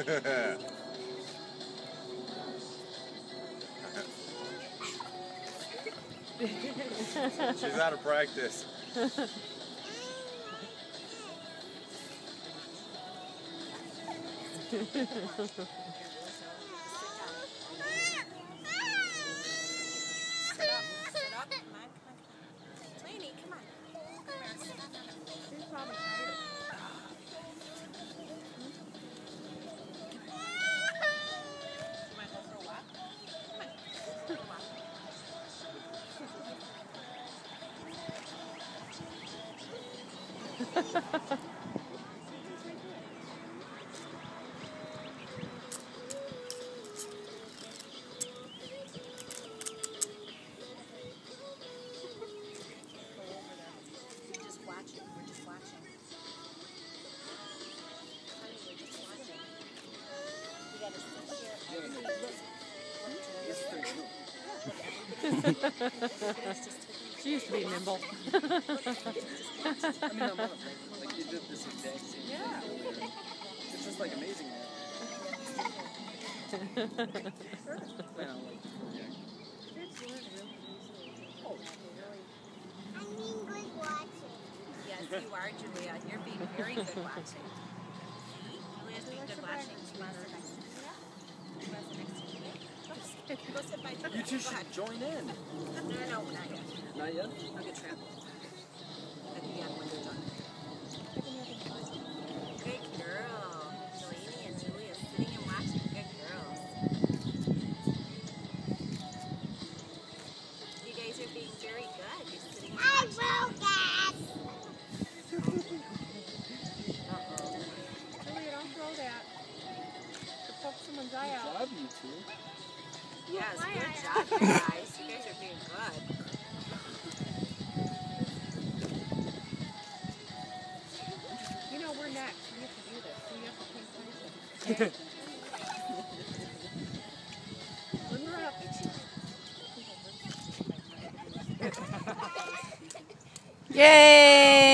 She's out of practice. She used to be nimble. I mean, like you did this exact same thing. It's just like amazing. Well, like, I'm being good watching. Yes, you are, Julia. You're being very good watching. Julia's being good watching. She wants the next to you. She wants the next to you. Go sit by Julia. you two should join in. No, not yet. Not yet? I'll get trampled. At the end when they're done. Good girl. Delaney and Julia sitting and watching. Good girls. You guys are being very good. You're sitting and I watching. broke it. Julia, don't throw that. To poke someone's eye out. Good job, you two. Yes, good job, you guys. You guys are being good. You know, we're next. We have to do this. So you have to pay attention. When we're up. Yay!